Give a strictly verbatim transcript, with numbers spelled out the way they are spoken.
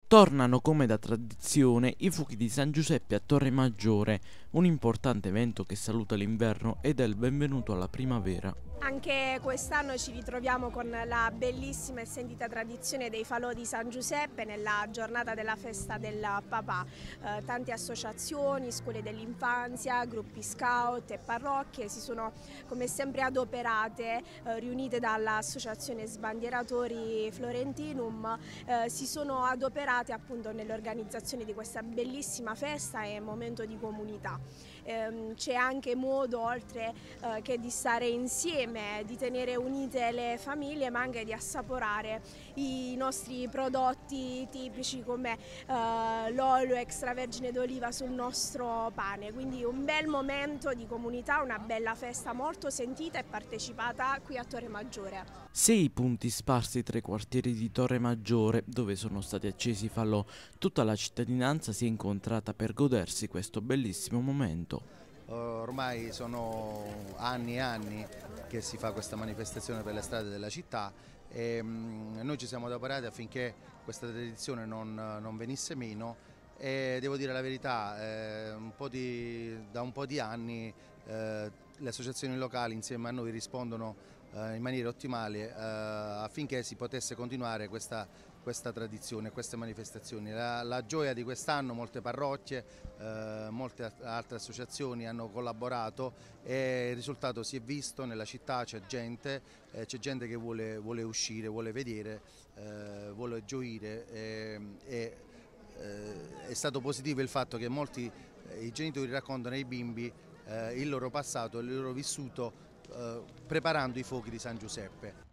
Tornano come da tradizione i fuochi di San Giuseppe a Torre Maggiore, un importante evento che saluta l'inverno ed è il benvenuto alla primavera. Anche quest'anno ci ritroviamo con la bellissima e sentita tradizione dei falò di San Giuseppe nella giornata della festa del papà. Eh, tante associazioni, scuole dell'infanzia, gruppi scout e parrocchie si sono come sempre adoperate, eh, riunite dall'associazione Sbandieratori Florentinum, eh, si sono adoperate appunto nell'organizzazione di questa bellissima festa e momento di comunità. Eh, c'è anche modo, oltre eh, che di stare insieme, di tenere unite le famiglie, ma anche di assaporare i nostri prodotti tipici come eh, l'olio extravergine d'oliva sul nostro pane. Quindi un bel momento di comunità, una bella festa molto sentita e partecipata qui a Torre Maggiore. Sei punti sparsi tra i quartieri di Torre Maggiore, dove sono stati accesi i falò. Tutta la cittadinanza si è incontrata per godersi questo bellissimo momento. Ormai sono anni e anni che si fa questa manifestazione per le strade della città e noi ci siamo adoperati affinché questa tradizione non, non venisse meno e devo dire la verità, eh, un po' di, da un po' di anni eh, le associazioni locali insieme a noi rispondono eh, in maniera ottimale eh, affinché si potesse continuare questa questa tradizione, queste manifestazioni. La, la gioia di quest'anno, molte parrocchie, eh, molte altre associazioni hanno collaborato e il risultato si è visto nella città, c'è gente, eh, c'è gente che vuole, vuole uscire, vuole vedere, eh, vuole gioire e, e eh, è stato positivo il fatto che molti eh, i genitori raccontano ai bimbi eh, il loro passato, il loro vissuto eh, preparando i fuochi di San Giuseppe.